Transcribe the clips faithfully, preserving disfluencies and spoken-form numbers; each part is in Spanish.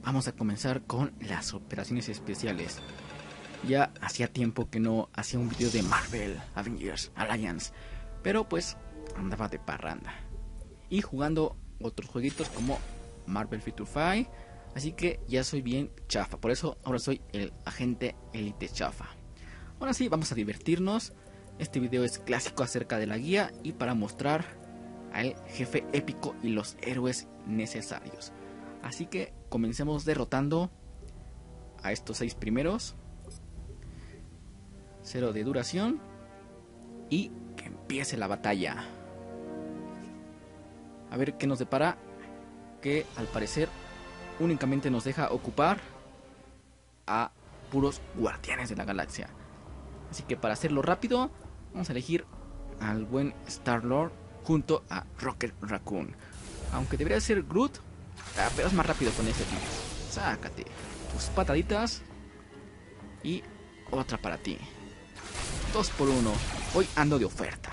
vamos a comenzar con las operaciones especiales. Ya hacía tiempo que no hacía un video de Marvel Avengers Alliance, pero pues andaba de parranda y jugando otros jueguitos como Marvel Future Fight, así que ya soy bien chafa, por eso ahora soy el agente Elite chafa. Ahora sí, vamos a divertirnos. Este video es clásico acerca de la guía y para mostrar al jefe épico y los héroes necesarios. Así que comencemos derrotando a estos seis primeros. Cero de duración y que empiece la batalla. A ver qué nos depara, que al parecer únicamente nos deja ocupar a puros guardianes de la galaxia. Así que para hacerlo rápido vamos a elegir al buen Star-Lord junto a Rocket Raccoon. Aunque debería ser Groot, pero es más rápido con este tipo. Sácate tus pataditas y otra para ti. Dos por uno. Hoy ando de oferta.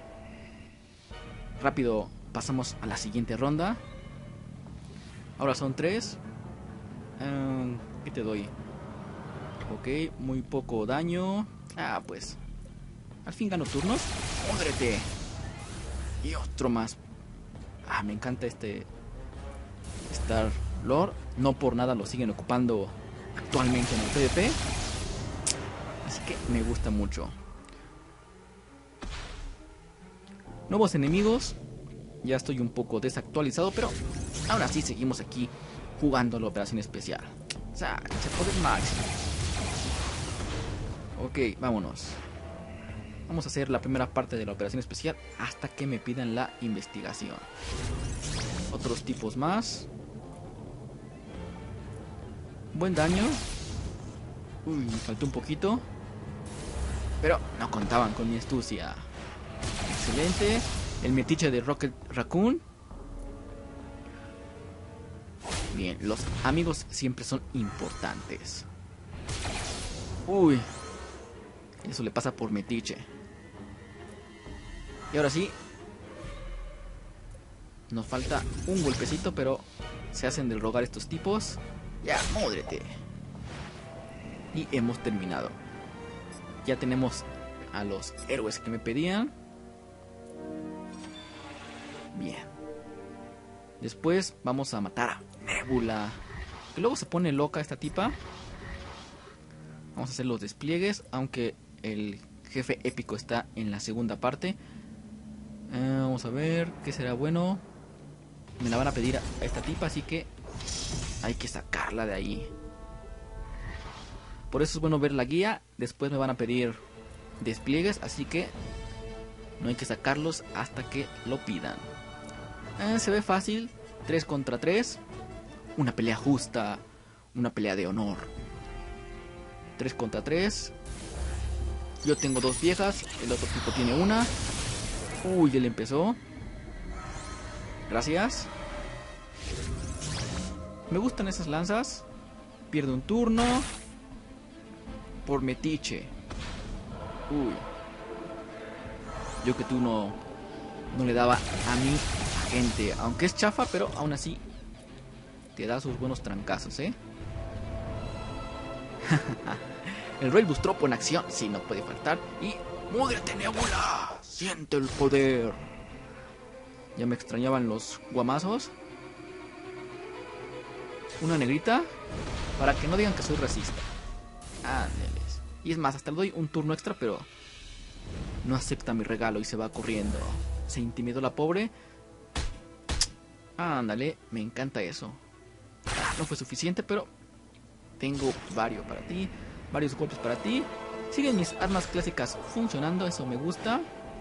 Rápido pasamos a la siguiente ronda. Ahora son tres. Um, ¿Qué te doy? Ok, muy poco daño. Ah, pues al fin gano turnos. ¡Módrete! Y otro más. Ah, me encanta este Star-Lord. No por nada lo siguen ocupando actualmente en el PvP. Así que me gusta mucho. Nuevos enemigos. Ya estoy un poco desactualizado, pero ahora sí seguimos aquí jugando la operación especial. O sea, se puede máximo. Ok, vámonos. Vamos a hacer la primera parte de la operación especial hasta que me pidan la investigación. Otros tipos más. Buen daño. Uy, me faltó un poquito. Pero no contaban con mi astucia. Excelente. El metiche de Rocket Raccoon. Bien, los amigos siempre son importantes. Uy, eso le pasa por metiche. Y ahora sí, nos falta un golpecito, pero se hacen del rogar estos tipos. Ya, módrete. Y hemos terminado. Ya tenemos a los héroes que me pedían. Bien. Después vamos a matar a Nebula, que luego se pone loca esta tipa. Vamos a hacer los despliegues, aunque el jefe épico está en la segunda parte. Eh, vamos a ver qué será bueno. Me la van a pedir a esta tipa, así que hay que sacarla de ahí. Por eso es bueno ver la guía. Después me van a pedir despliegues, así que no hay que sacarlos hasta que lo pidan. Eh, se ve fácil. tres contra tres. Una pelea justa. Una pelea de honor. tres contra tres. Yo tengo dos viejas. El otro tipo tiene una. Uy, él empezó. Gracias. Me gustan esas lanzas. Pierde un turno por metiche. Uy. Yo que tú no No le daba a mi agente. Aunque es chafa, pero aún así te da sus buenos trancazos, ¿eh? El Rey Bustropo en acción. Sí, no puede faltar. Y ¡módrete, Nebula! Siente el poder. Ya me extrañaban los guamazos. Una negrita, para que no digan que soy racista. Ándeles. Y es más, hasta le doy un turno extra, pero no acepta mi regalo y se va corriendo. Se intimidó la pobre. Ándale, me encanta eso. No fue suficiente, pero tengo varios para ti. Varios golpes para ti. Siguen mis armas clásicas funcionando, eso me gusta.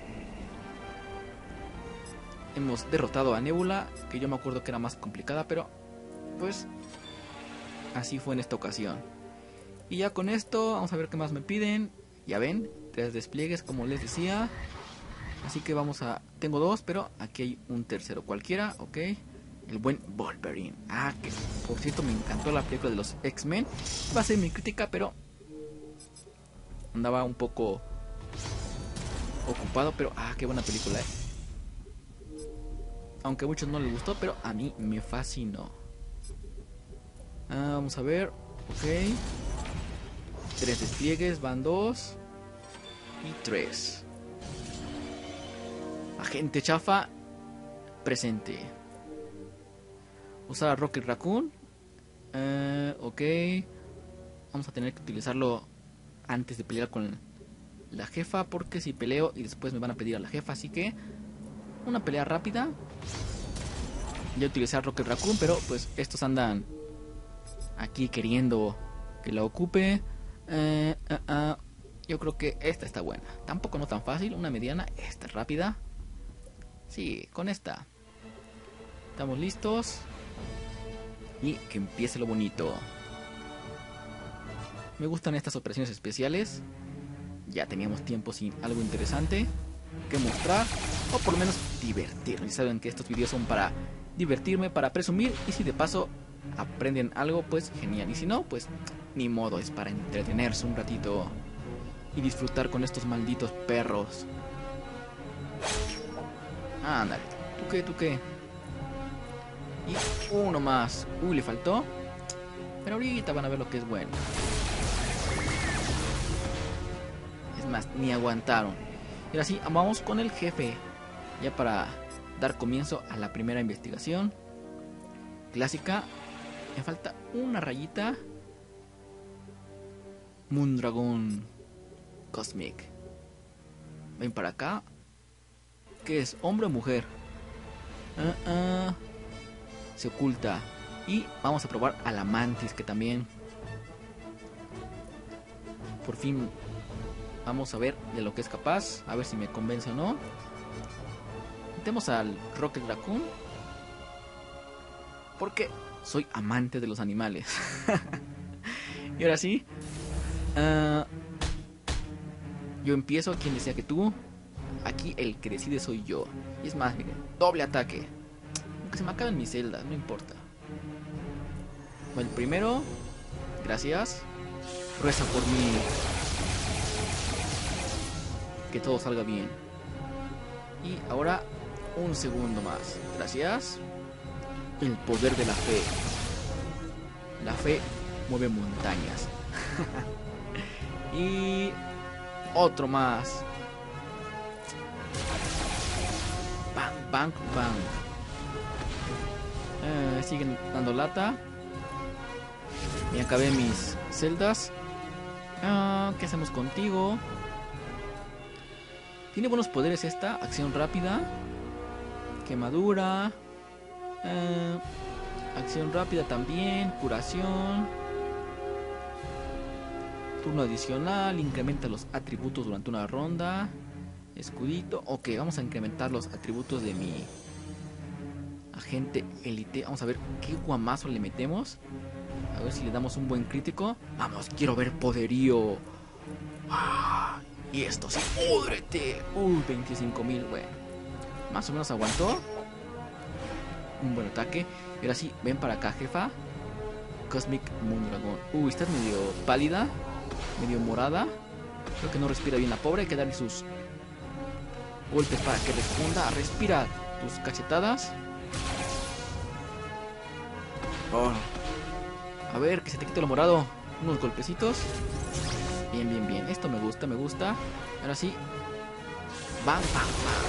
Hemos derrotado a Nebula, que yo me acuerdo que era más complicada, pero pues así fue en esta ocasión. Y ya con esto, vamos a ver qué más me piden. Ya ven, tres despliegues como les decía. Así que vamos a... Tengo dos, pero aquí hay un tercero cualquiera, ok. El buen Wolverine. Ah, que por cierto me encantó la película de los X-Men. Va a ser mi crítica, pero andaba un poco ocupado, pero ah, qué buena película, eh. Aunque a muchos no les gustó, pero a mí me fascinó. Ah, vamos a ver. Ok. Tres despliegues, van dos. Y tres. Agente chafa presente. Usar a Rocket Raccoon. Uh, ok. Vamos a tener que utilizarlo antes de pelear con la jefa, porque si peleo y después me van a pedir a la jefa, así que una pelea rápida. Ya utilicé a Rocket Raccoon, pero pues estos andan aquí queriendo que la ocupe. Uh, uh, uh. Yo creo que esta está buena. Tampoco no tan fácil, una mediana. Esta es rápida. Sí, con esta. Estamos listos. Y que empiece lo bonito. Me gustan estas operaciones especiales. Ya teníamos tiempo sin algo interesante que mostrar, o por lo menos divertirme. Ya saben que estos videos son para divertirme, para presumir, y si de paso aprenden algo, pues genial. Y si no, pues ni modo, es para entretenerse un ratito y disfrutar con estos malditos perros. Ándale, ¿tú qué, tú qué? Y uno más. Uy, le faltó. Pero ahorita van a ver lo que es bueno. Es más, ni aguantaron. Y ahora sí, vamos con el jefe. Ya para dar comienzo a la primera investigación clásica. Me falta una rayita. Moondragon Cosmic. Ven para acá. ¿Qué es? ¿Hombre o mujer? Uh, uh, se oculta. Y vamos a probar a la Mantis, que también por fin vamos a ver de lo que es capaz. A ver si me convence o no. Metemos al Rocket Raccoon, porque soy amante de los animales. Y ahora sí, uh, yo empiezo. ¿Quién decía que tú? Aquí el que decide soy yo. Y es más, miren, doble ataque. Aunque se me acaben mis celdas, no importa. El primero, gracias. Reza por mí. Que todo salga bien. Y ahora un segundo más. Gracias. El poder de la fe. La fe mueve montañas. Y otro más. Bang, bang, bang. Eh, siguen dando lata. Me acabé mis celdas. Ah, ¿qué hacemos contigo? Tiene buenos poderes esta. Acción rápida. Quemadura. Eh, acción rápida también. Curación. Turno adicional. Incrementa los atributos durante una ronda. Escudito. Ok, vamos a incrementar los atributos de mi agente élite. Vamos a ver qué guamazo le metemos. A ver si le damos un buen crítico. Vamos, quiero ver poderío. Ah, y esto sí, ¡púdrete! Uy, veinticinco mil, bueno. Más o menos aguantó. Un buen ataque. Y ahora sí, ven para acá, jefa. Cosmic Moondragon. Uy, estás medio pálida. Medio morada. Creo que no respira bien la pobre. Hay que darle sus golpes para que responda. Respira tus cachetadas. Oh. A ver, que se te quite lo morado. Unos golpecitos. Bien, bien, bien. Esto me gusta, me gusta. Ahora sí. Bam, bam,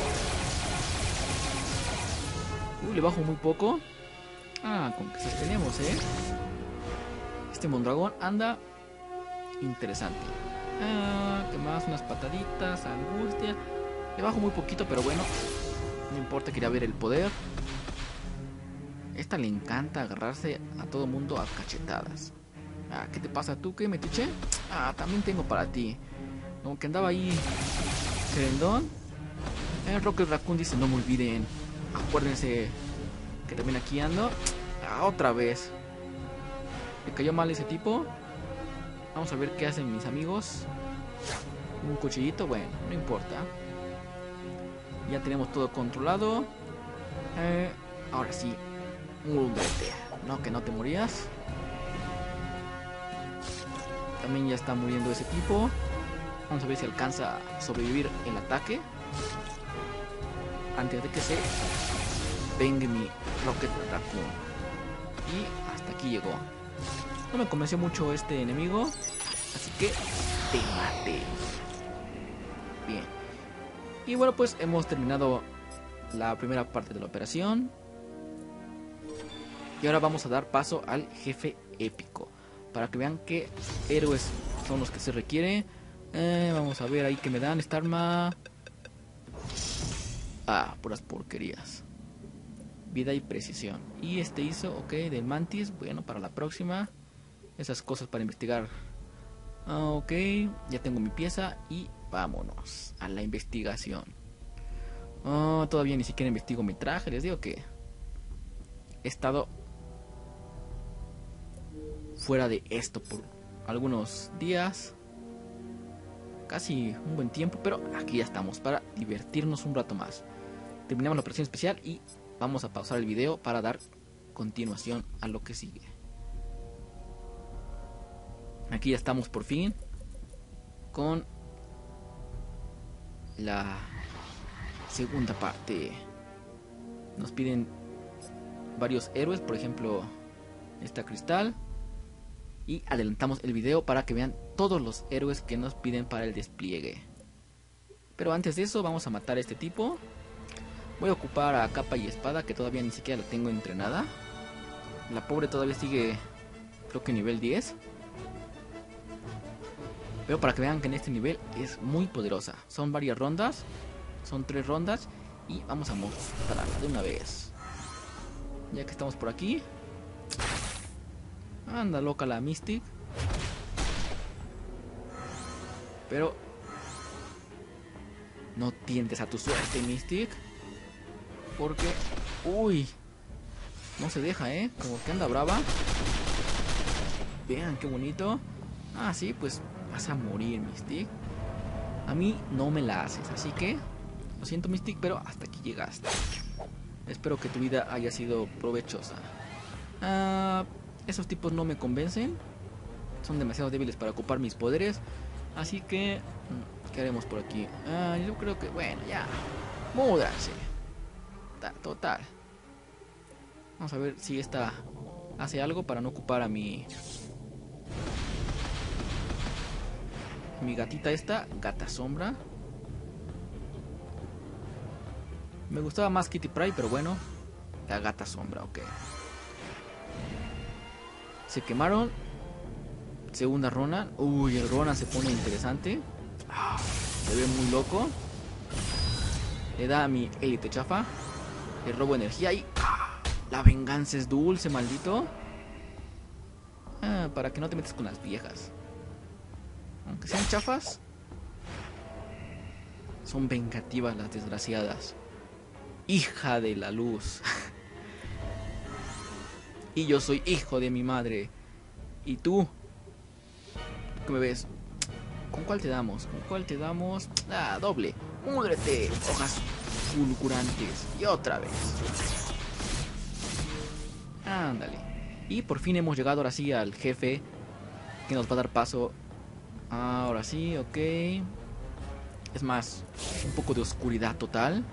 bam. Uy, le bajo muy poco. Ah, con que sostenemos, ¿eh? Este Mondragón anda interesante. Ah, ¿qué más? Unas pataditas, angustia. Le bajo muy poquito, pero bueno. No importa, quería ver el poder. Esta le encanta agarrarse a todo mundo a cachetadas. Ah, ¿qué te pasa tú? ¿Qué, metiche? Ah, también tengo para ti. Como que andaba ahí querendón. El Rocket Raccoon dice, no me olviden. Acuérdense que también aquí ando. Ah, otra vez. Le cayó mal ese tipo. Vamos a ver qué hacen mis amigos. Un cuchillito, bueno, no importa. Ya tenemos todo controlado. Eh, ahora sí. Múndete. No, que no te morías. También ya está muriendo ese tipo. Vamos a ver si alcanza a sobrevivir el ataque antes de que se vengue mi Rocket Raccoon. Y hasta aquí llegó. No me convenció mucho este enemigo, así que te maté. Bien. Y bueno, pues hemos terminado la primera parte de la operación. Y ahora vamos a dar paso al jefe épico, para que vean qué héroes son los que se requiere. Eh, vamos a ver ahí que me dan esta arma. Ah, puras porquerías. Vida y precisión. Y este hizo, ok, del mantis. Bueno, para la próxima. Esas cosas para investigar. Ah, ok, ya tengo mi pieza y vámonos a la investigación. Oh, todavía ni siquiera investigo mi traje. Les digo que he estado fuera de esto por algunos días, casi un buen tiempo, pero aquí ya estamos para divertirnos un rato más. Terminamos la operación especial y vamos a pausar el video para dar continuación a lo que sigue. Aquí ya estamos por fin con la segunda parte. Nos piden varios héroes, por ejemplo esta Cristal, y adelantamos el video para que vean todos los héroes que nos piden para el despliegue. Pero antes de eso vamos a matar a este tipo. Voy a ocupar a capa y espada, que todavía ni siquiera la tengo entrenada. La pobre todavía sigue, creo que nivel diez. Pero para que vean que en este nivel es muy poderosa. Son varias rondas, son tres rondas, y vamos a mostrarla de una vez. Ya que estamos por aquí. Anda loca la Mystic. Pero no tientes a tu suerte, Mystic, porque uy, no se deja, eh, como que anda brava. Vean qué bonito. Ah, sí, pues vas a morir, Mystic. A mí no me la haces, así que lo siento, Mystic, pero hasta aquí llegaste. Espero que tu vida haya sido provechosa. Ah, esos tipos no me convencen. Son demasiado débiles para ocupar mis poderes. Así que, ¿qué haremos por aquí? Ah, yo creo que, bueno, ya. Múdanse. Total. Vamos a ver si esta hace algo para no ocupar a mi... Mi gatita esta, Gata Sombra. Me gustaba más Kitty Pryde, pero bueno. La Gata Sombra, ok. Se quemaron. Segunda Ronan. Uy, el Ronan se pone interesante. Ah, se ve muy loco. Le da a mi élite chafa. Le robo energía y... ¡ah! La venganza es dulce, maldito. Ah, para que no te metas con las viejas. Aunque sean chafas, son vengativas las desgraciadas. Hija de la luz. Y yo soy hijo de mi madre. ¿Y tú? ¿Qué me ves? ¿Con cuál te damos? ¿Con cuál te damos? Ah, doble. Múdrete, hojas fulgurantes. Y otra vez. Ándale. Y por fin hemos llegado ahora sí al jefe, que nos va a dar paso. Ahora sí, ok. Es más, un poco de oscuridad total.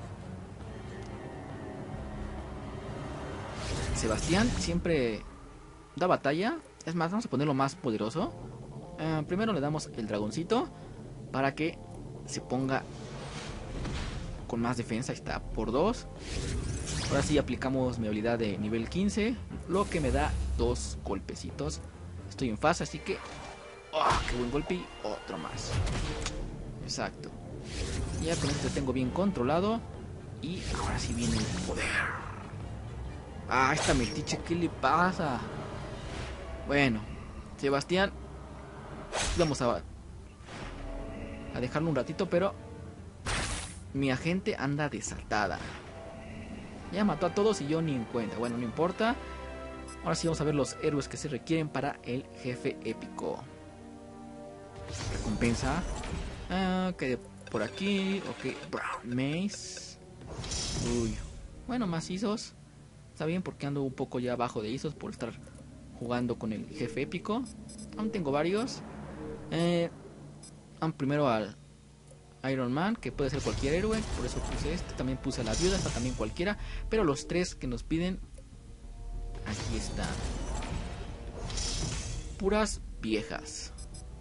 Sebastián siempre da batalla. Es más, vamos a ponerlo más poderoso. Uh, primero le damos el dragoncito para que se ponga con más defensa. Ahí está, por dos. Ahora sí aplicamos mi habilidad de nivel quince, lo que me da dos golpecitos. Estoy en fase, así que... ¡oh, qué buen golpe! Y otro más. Exacto. Ya con esto tengo bien controlado. Y ahora sí viene el poder. Ah, esta metiche, ¿qué le pasa? Bueno, Sebastián, vamos a, a dejarlo un ratito, pero mi agente anda desatada. Ya mató a todos y yo ni en cuenta. Bueno, no importa. Ahora sí vamos a ver los héroes que se requieren para el jefe épico. Recompensa. Ah, ok, por aquí. Ok, Brown Mace. Uy. Bueno, macizos. Está bien porque ando un poco ya bajo de I S Os por estar jugando con el jefe épico. Aún tengo varios. Eh, primero al Iron Man, que puede ser cualquier héroe. Por eso puse este. También puse a la viuda, esta también cualquiera. Pero los tres que nos piden, aquí están. puras viejas.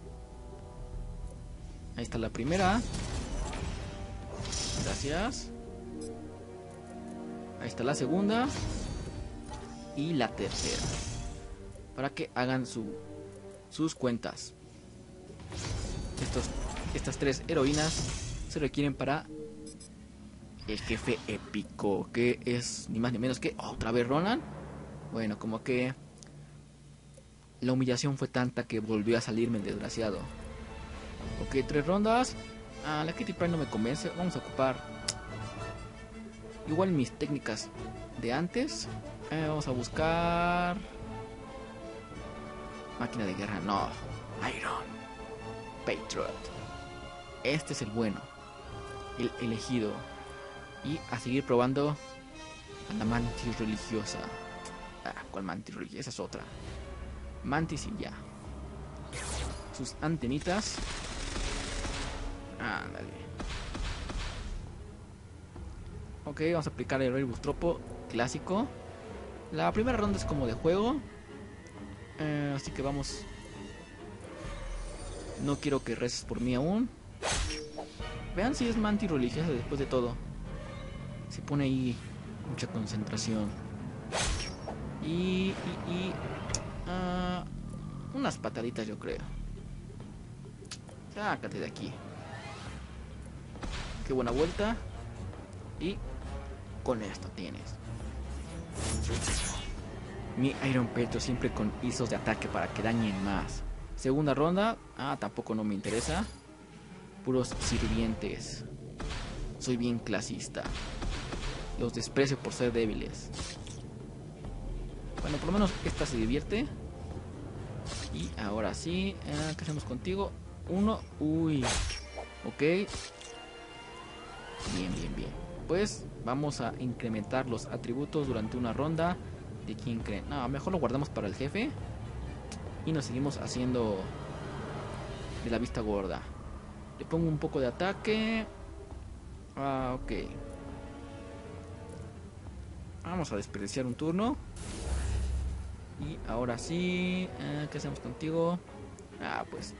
Ahí está la primera. Gracias. Ahí está la segunda. Y la tercera. Para que hagan su, sus cuentas. Estos, estas tres heroínas se requieren para el jefe épico. Que es ni más ni menos que otra vez Ronan. Bueno, como que la humillación fue tanta que volvió a salirme el desgraciado. Ok, tres rondas. Ah, la Kitty Pryde no me convence. Vamos a ocupar igual mis técnicas de antes. Eh, vamos a buscar máquina de guerra. No, Iron Patriot. Este es el bueno, el elegido. Y a seguir probando a la mantis religiosa. Ah, ¿cuál mantis religiosa? Esa es otra. Mantis y ya. Sus antenitas. Ándale. Ok, vamos a aplicar el Rey Bustropo clásico. La primera ronda es como de juego. Eh, así que vamos. No quiero que reces por mí aún. Vean si es mantis religiosa después de todo. Se pone ahí mucha concentración. Y... y, y uh, unas pataditas yo creo. Sácate de aquí. Qué buena vuelta. Y con esto tienes. Mi Iron Patriot siempre con isos de ataque para que dañen más. Segunda ronda. Ah, tampoco no me interesa. Puros sirvientes. Soy bien clasista. Los desprecio por ser débiles. Bueno, por lo menos esta se divierte. Y ahora sí. Eh, ¿Qué hacemos contigo? Uno. Uy. Ok. Bien, bien, bien. Pues vamos a incrementar los atributos durante una ronda. ¿De quién creen? No, mejor lo guardamos para el jefe. Y nos seguimos haciendo de la vista gorda. Le pongo un poco de ataque. Ah, ok. Vamos a desperdiciar un turno. Y ahora sí. Eh, ¿Qué hacemos contigo? Ah, pues.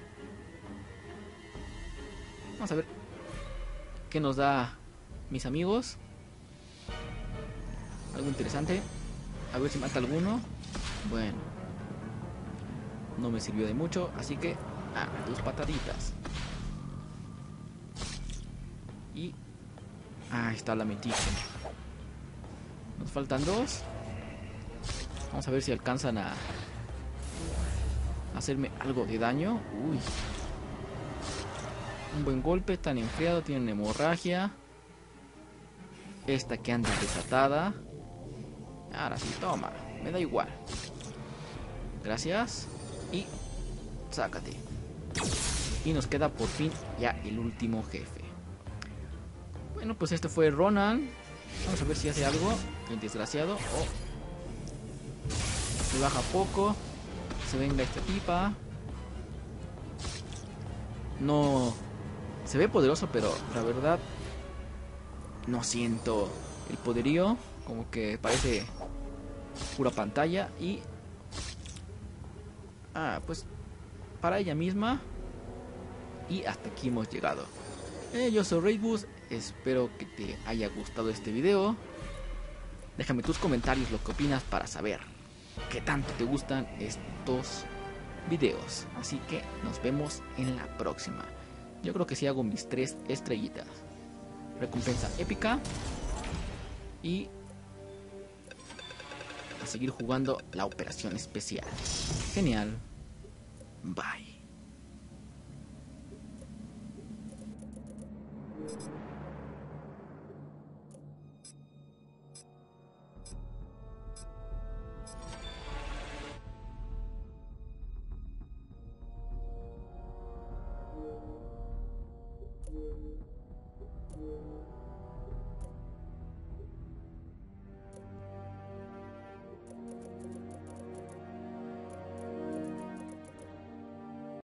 Vamos a ver qué nos da mis amigos. Algo interesante. A ver si mata alguno. Bueno. No me sirvió de mucho. Así que. Ah, dos pataditas. Y. Ah, está la metiche. Nos faltan dos. Vamos a ver si alcanzan a hacerme algo de daño. Uy. Un buen golpe. Están enfriados. Tienen hemorragia. Esta que anda desatada. Ahora sí, toma. Me da igual. Gracias. Y sácate. Y nos queda por fin ya el último jefe. Bueno, pues este fue Ronan. Vamos a ver si hace algo. El desgraciado. Oh. Se baja poco. Se venga esta tipa. No. Se ve poderoso, pero la verdad no siento el poderío. Como que parece pura pantalla. Y ah, pues para ella misma. Y hasta aquí hemos llegado. eh, Yo soy Raidbus. Espero que te haya gustado este video. Déjame tus comentarios lo que opinas para saber qué tanto te gustan estos videos. Así que nos vemos en la próxima. Yo creo que sí hago mis tres estrellitas. Recompensa épica. Y a seguir jugando la operación especial. Genial. Bye.